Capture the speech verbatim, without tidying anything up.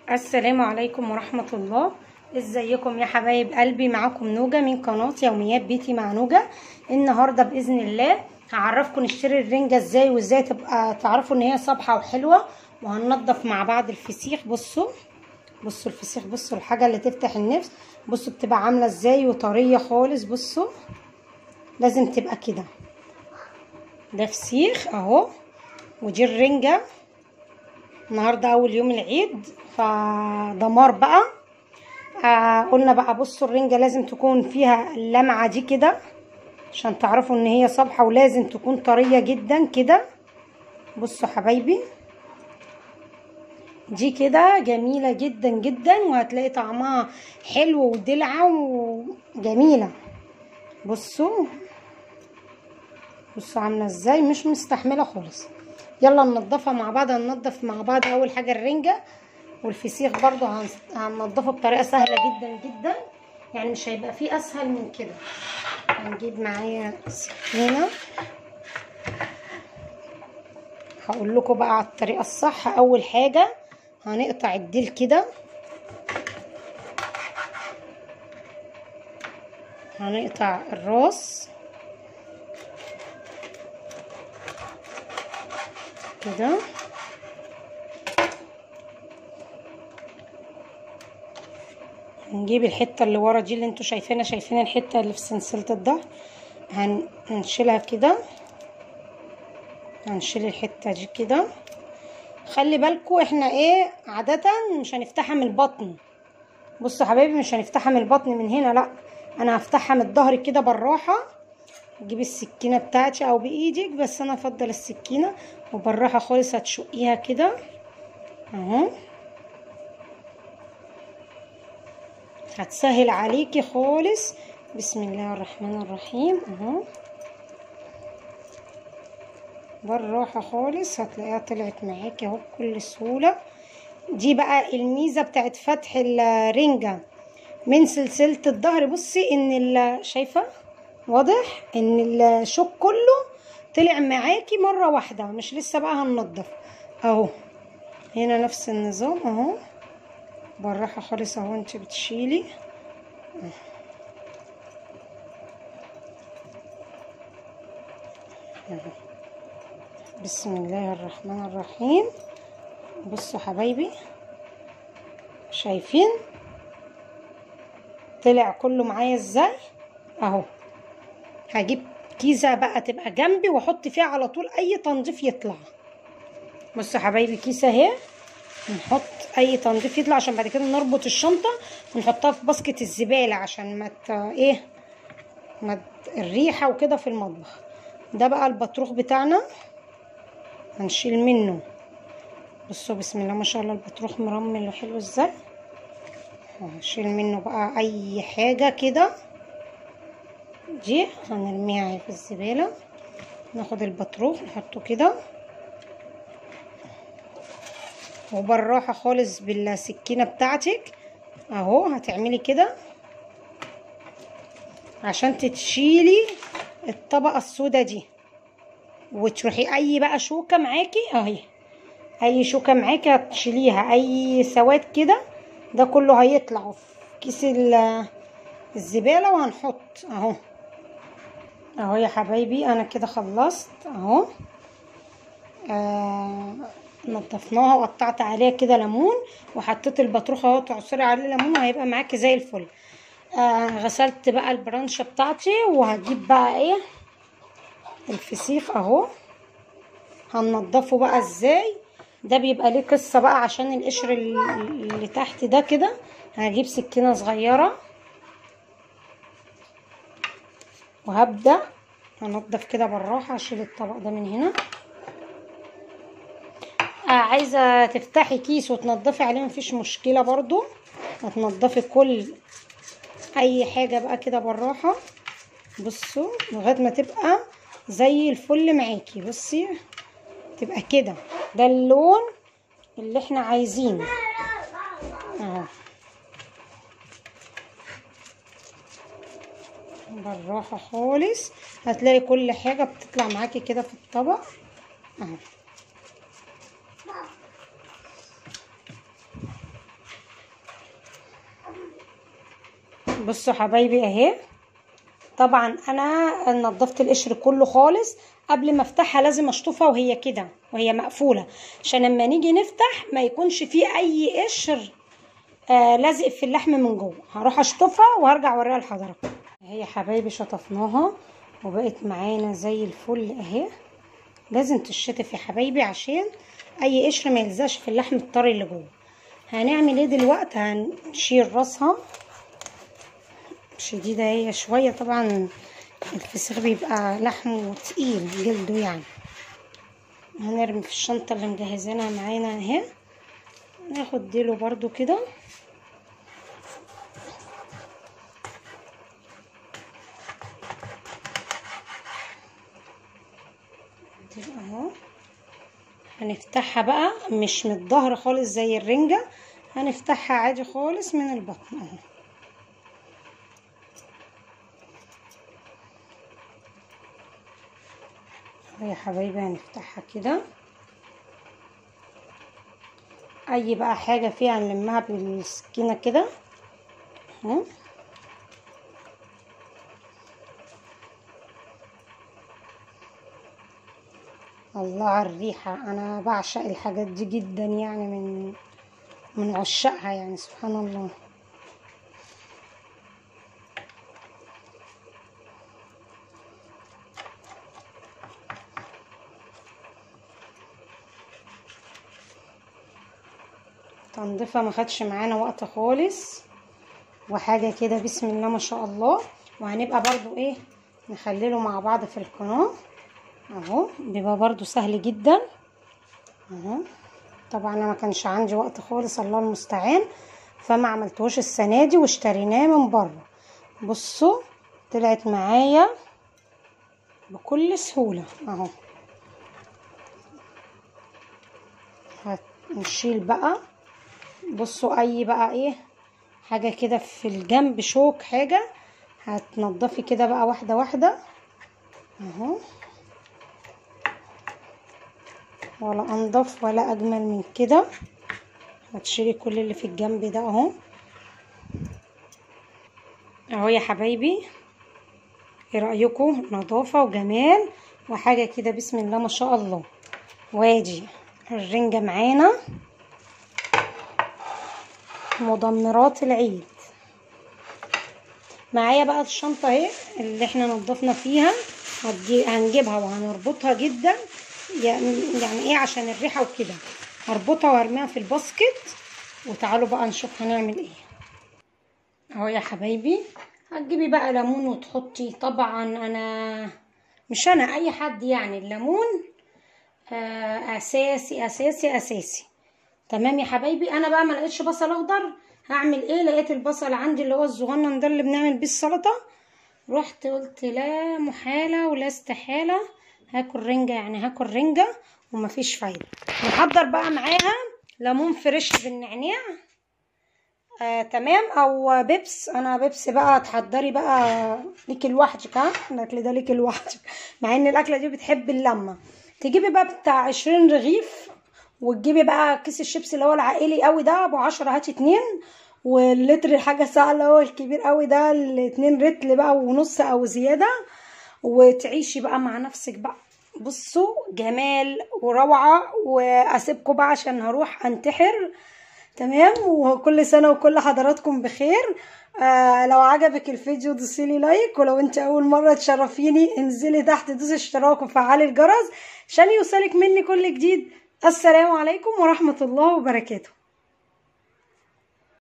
السلام عليكم ورحمة الله. ازيكم يا حبايب قلبي؟ معاكم نوجة من قناة يوميات بيتي مع نوجة. النهاردة بإذن الله هعرفكم نشتري الرنجة ازاي، وازاي تبقى تعرفوا ان هي صبحة وحلوة. وهننضف مع بعض الفسيخ. بصوا بصوا الفسيخ، بصوا الحاجة اللي تفتح النفس. بصوا بتبقى عاملة ازاي وطرية خالص. بصوا لازم تبقى كده. ده فسيخ اهو، ودي الرنجة. النهارده اول يوم العيد فدمار بقى. آه قلنا بقى بصوا الرنجة لازم تكون فيها اللمعة دي كده عشان تعرفوا ان هي صبحة، ولازم تكون طرية جدا كده. بصوا حبايبي دي كده جميلة جدا جدا، وهتلاقي طعمها حلو ودلعة وجميلة. بصوا بصوا عاملة ازاي، مش مستحملة خالص. يلا ننضفها مع بعض. هننضف مع بعض اول حاجة الرنجة، والفسيخ برضو هننضفه بطريقة سهلة جدا جدا، يعني مش هيبقى فيه اسهل من كده. هنجيب معايا سكينة. هقول لكم بقى على الطريقة الصح. اول حاجة هنقطع الديل كده، هنقطع الراس كده، نجيب الحته اللي ورا دي اللي انتوا شايفينها، شايفين الحته اللي في سلسله الظهر، هنشيلها كده. هنشيل الحته دي كده. خلي بالكوا احنا ايه عاده مش هنفتحها من البطن. بصوا حبايبي مش هنفتحها من البطن من هنا، لا انا هفتحها من الظهر كده بالراحه. تجيبي السكينه بتاعتي او بايدك، بس انا افضل السكينه. وبالراحه خالص هتشقيها كده اهو، هتسهل عليكي خالص. بسم الله الرحمن الرحيم اهو، بالراحه خالص هتلاقيها طلعت معاكي اهو بكل سهوله. دي بقى الميزه بتاعت فتح الرنجه من سلسله الظهر. بصي ان شايفه واضح ان الشوك كله طلع معاكي مره واحده، مش لسه بقى هننضف اهو. هنا نفس النظام اهو، بالراحه خالص اهو. انت بتشيلي بسم الله الرحمن الرحيم. بصوا حبايبي شايفين طلع كله معايا ازاي اهو. هجيب كيسه بقى تبقى جنبي واحط فيها على طول اي تنظيف يطلع. بصوا حبايبي كيسه اهي، نحط اي تنظيف يطلع عشان بعد كده نربط الشنطه ونحطها في باسكت الزباله عشان ما ايه ما الريحه وكده في المطبخ. ده بقى البطروخ بتاعنا هنشيل منه. بصوا بسم الله ما شاء الله البطروخ مرمل وحلو ازاي. هنشيل منه بقى اي حاجه كده، دي هنرميها في الزباله. ناخد البطروخ نحطه كده، وبالراحه خالص بالسكينه بتاعتك اهو هتعملي كده عشان تتشيلي الطبقه السوداء دي. وتروحي اي بقى شوكه معاكي اهي، اي شوكه معاكي هتشيليها، اي سواد كده ده كله هيطلع في كيس الزباله. وهنحط اهو اهو يا حبايبي. انا كده خلصت اهو. آه نضفناها وقطعت عليها كده ليمون، وحطيت البطروخه اهو تعصري عليه ليمون وهيبقى معاكي زي الفل. آه غسلت بقى البرانشه بتاعتي، وهجيب بقى ايه الفسيخ اهو. هننضفه بقى ازاي، ده بيبقى ليه قصه بقى عشان القشر اللي تحت ده كده. هجيب سكينه صغيره وهبدا انضف كده بالراحه. اشيل الطبق ده من هنا. آه عايزه تفتحي كيس وتنضفي عليه مفيش مشكله برضو، هتنضفي كل اي حاجه بقى كده بالراحه. بصوا لغايه ما تبقى زي الفل معاكي. بصي تبقى كده، ده اللون اللي احنا عايزينه اهو. بالراحه خالص هتلاقي كل حاجه بتطلع معاكي كده في الطبق اهو. بصوا حبايبي اهي. طبعا انا نضفت القشر كله خالص. قبل ما افتحها لازم اشطفها وهي كده وهي مقفوله، عشان لما نيجي نفتح ما يكونش فيه اي قشر آه لازق في اللحم من جوه. هروح اشطفها وهرجع اوريها لحضراتكم. اهي يا حبايبي شطفناها وبقت معانا زي الفل اهي. لازم تشطف يا حبايبي عشان اي قشر ما يلزقش في اللحم الطري اللي جوه. هنعمل ايه دلوقتي؟ هنشيل راسها شديده هي شويه. طبعا الفسيخ بيبقى لحمه تقيل جلده يعني. هنرمي في الشنطه اللي مجهزينها معانا اهي. ناخد ديله برضو كده اهو. هنفتحها بقى مش من الظهر خالص زي الرنجة، هنفتحها عادي خالص من البطن اهو. يا حبايبي هنفتحها كده. اي بقى حاجة فيها هنلمها بالسكينة كده اهو. الله على الريحة، انا بعشق الحاجات دي جدا يعني، من من عشاقها يعني سبحان الله. تنظيفها ما خدش معانا وقت خالص وحاجة كده بسم الله ما شاء الله. وهنبقى برضو ايه نخلله مع بعض في القناة اهو. بيبقى برضو سهل جدا اهو. طبعا انا ما كانش عندي وقت خالص الله المستعان، فما عملتهوش السنه دي واشتريناه من بره. بصوا طلعت معايا بكل سهوله اهو. هنشيل بقى. بصوا اي بقى ايه حاجه كده في الجنب شوك حاجه هتنضفي كده بقى واحده واحده اهو. ولا انضف ولا اجمل من كده. هتشيلي كل اللي في الجنب ده اهو اهو يا حبايبي. ايه رايكم؟ نظافه وجمال وحاجه كده بسم الله ما شاء الله. وادي الرنجه معانا مدمرات العيد. معايا بقى الشنطه اهي اللي احنا نضفنا فيها. هنجيبها وهنربطها جدا يعني, يعني ايه عشان الريحه وكده. هربطها وارميها في الباسكت وتعالوا بقى نشوف هنعمل ايه اهو يا حبايبي. هتجيبي بقى ليمون وتحطي. طبعا انا مش انا اي حد يعني الليمون آه اساسي اساسي اساسي. تمام يا حبايبي. انا بقى ما لقيتش بصل اخضر هعمل ايه؟ لقيت البصل عندي اللي هو الصغنن ده اللي بنعمل بيه السلطه. رحت قلت لا محاله ولا استحاله هاكل رنجه يعني هاكل رنجه ومفيش فايده. نحضر بقى معاها ليمون فريش بالنعناع آه تمام او بيبس. انا بيبس بقى تحضري بقى ليكي لوحدك. ها الاكل ده ليكي لوحدك مع ان الاكله دي بتحب اللمه. تجيبي بقى بتاع عشرين رغيف وتجيبي بقى كيس الشيبس اللي هو العائلي قوي ده ابو عشرة هاتي اتنين. واللتر حاجه ساعه اللي هو الكبير قوي ده الاتنين رتل بقى ونص او زياده. وتعيشي بقى مع نفسك بقى. بصوا جمال وروعه. واسيبكم بقى عشان هروح انتحر. تمام. وكل سنه وكل حضراتكم بخير. آه لو عجبك الفيديو دوسيلي لايك. ولو انت اول مره تشرفيني انزلي تحت دوسي اشتراك وفعلي الجرس عشان يوصلك مني كل جديد. السلام عليكم ورحمه الله وبركاته.